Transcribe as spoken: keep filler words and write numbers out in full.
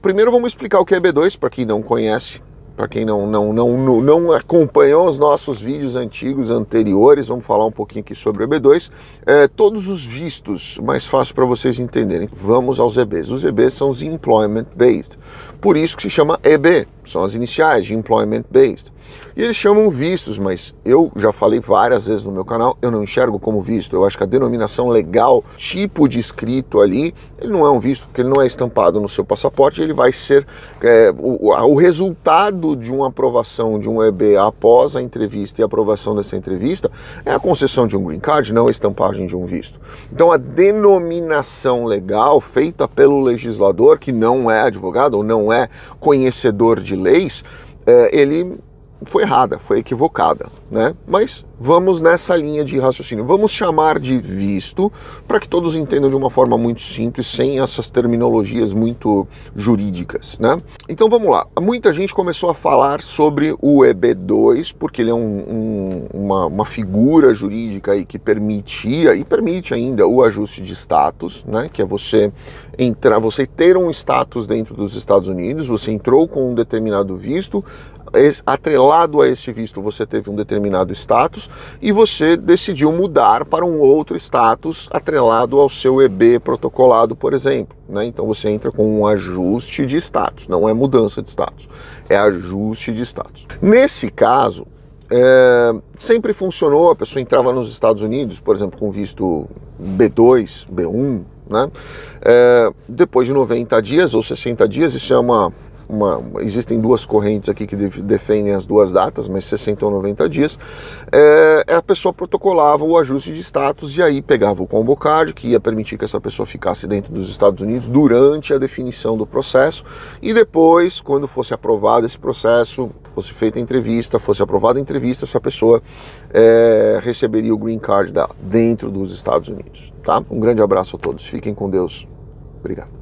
primeiro vamos explicar o que é E B dois, para quem não conhece. Para quem não, não, não, não acompanhou os nossos vídeos antigos, anteriores, vamos falar um pouquinho aqui sobre o E B dois. É, todos os vistos, mais fácil para vocês entenderem. Vamos aos E Bs. Os E Bs são os Employment Based. Por isso que se chama E B, são as iniciais de Employment Based. E eles chamam vistos, mas eu já falei várias vezes no meu canal, eu não enxergo como visto. Eu acho que a denominação legal, tipo de escrito ali, ele não é um visto, porque ele não é estampado no seu passaporte, ele vai ser é, o, o resultado de uma aprovação de um E B após a entrevista e a aprovação dessa entrevista é a concessão de um green card, não a estampagem de um visto. Então a denominação legal feita pelo legislador, que não é advogado ou não é conhecedor de leis, é, ele foi errada, foi equivocada, né? Mas vamos nessa linha de raciocínio. Vamos chamar de visto para que todos entendam de uma forma muito simples, sem essas terminologias muito jurídicas, né? Então vamos lá. Muita gente começou a falar sobre o E B dois, porque ele é um, um, uma, uma figura jurídica aí que permitia e permite ainda o ajuste de status, né? Que é você entrar, você ter um status dentro dos Estados Unidos, você entrou com um determinado visto, atrelado a esse visto você teve um determinado status e você decidiu mudar para um outro status atrelado ao seu E B protocolado, por exemplo, né? Então você entra com um ajuste de status, não é mudança de status, é ajuste de status. Nesse caso, é, sempre funcionou, a pessoa entrava nos Estados Unidos, por exemplo, com visto B dois, B um, né? É, depois de noventa dias ou sessenta dias, isso é uma Uma, existem duas correntes aqui que defendem as duas datas, mas sessenta ou noventa dias, é, a pessoa protocolava o ajuste de status e aí pegava o combo card, que ia permitir que essa pessoa ficasse dentro dos Estados Unidos durante a definição do processo, e depois, quando fosse aprovado esse processo, fosse feita a entrevista, fosse aprovada a entrevista, essa pessoa é, receberia o green card dela dentro dos Estados Unidos, tá? Um grande abraço a todos, fiquem com Deus, obrigado.